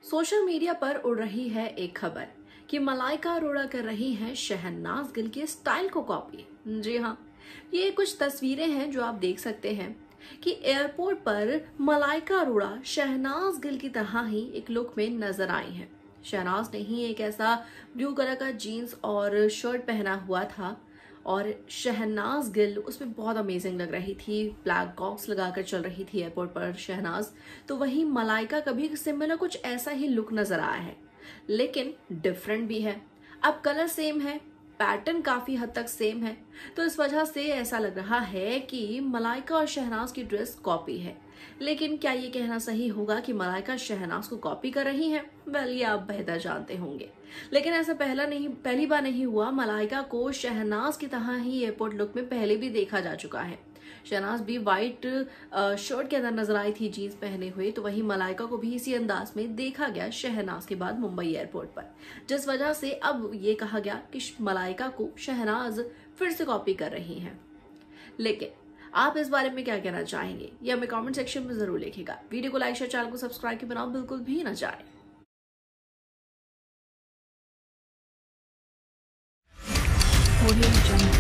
Social media पर उड़ रही है एक खबर कि मलाइका अरोड़ा कर रही हैं शहनाज गिल के स्टाइल को कॉपी। जी हाँ, ये कुछ तस्वीरें हैं जो आप देख सकते हैं कि एयरपोर्ट पर मलाइका अरोड़ा शहनाज गिल की तरह ही एक लुक में नजर आई हैं। शहनाज ने ही एक ऐसा ब्लू कलर का जीन्स और शर्ट पहना हुआ था और शहनाज गिल उसमें बहुत अमेजिंग लग रही थी। ब्लैक गॉग्स लगाकर चल रही थी एयरपोर्ट पर शहनाज। तो वहीं मलाइका का भी सिमिलर कुछ ऐसा ही लुक नजर आया है, लेकिन डिफरेंट भी है। अब कलर सेम है, पैटर्न काफी हद तक सेम है, तो इस वजह से ऐसा लग रहा है कि मलाइका और शहनाज की ड्रेस कॉपी है। लेकिन क्या ये कहना सही होगा कि मलाइका शहनाज को कॉपी कर रही हैं? वेल, ये आप बेहतर जानते होंगे। लेकिन ऐसा पहली बार नहीं हुआ। मलाइका को शहनाज की तरह ही एयरपोर्ट लुक में पहले भी देखा जा चुका है। शहनाज भी व्हाइट शर्ट के अंदर नजर आई थी जीन्स पहने हुए, तो वहीं मलाइका को भी इसी अंदाज में देखा गया शहनाज के बाद मुंबई एयरपोर्ट पर, जिस वजह से अब ये कहा गया कि मलाइका को शहनाज फिर से कॉपी कर रही हैं। लेकिन आप इस बारे में क्या कहना चाहेंगे, ये हमें कमेंट सेक्शन में जरूर लिखिएगा। वीडियो को लाइक शेयर, चैनल को सब्सक्राइब करना बिल्कुल भी ना जाए।